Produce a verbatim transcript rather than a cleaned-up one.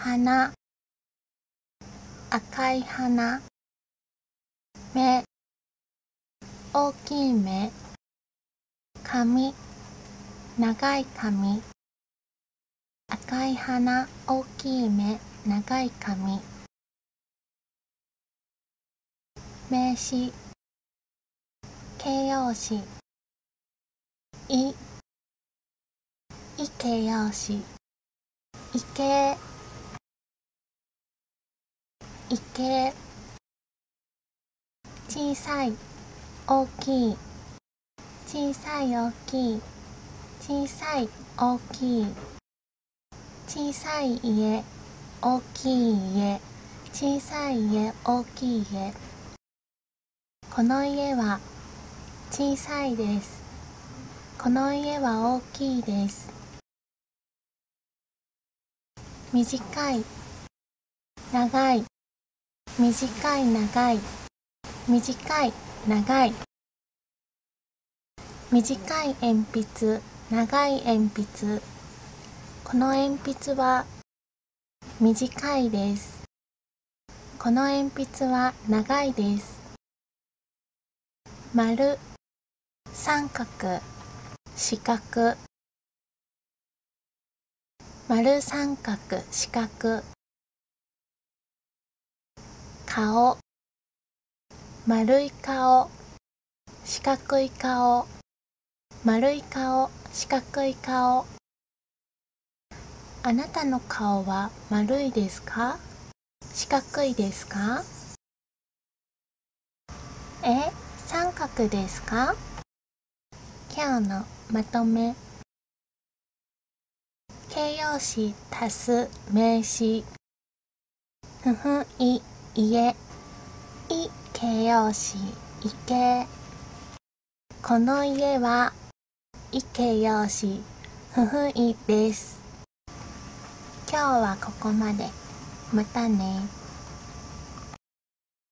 花、赤い花。目、大きい目。髪、長い髪。赤い花、大きい目、長い髪。名詞、形容詞。い、い形容詞。池、池。小さい、大きい。小さい、大きい。小さい、大きい。小さい家、大きい家。小さい家、大きい家。この家は小さいです。この家は大きいです。短い、長い。短い、長い。短い、長い。短い鉛筆、長い鉛筆。この鉛筆は短いです。この鉛筆は長いです。丸、三角、四角。丸、三角、四角。顔、丸い顔、四角い顔。丸い顔、四角い顔。あなたの顔は丸いですか？四角いですか？え、三角ですか？今日のまとめ。形容詞足す名詞。ふふい、家。い形容詞、池。この家はい形容詞、ふふいです。今日はここまで。またね。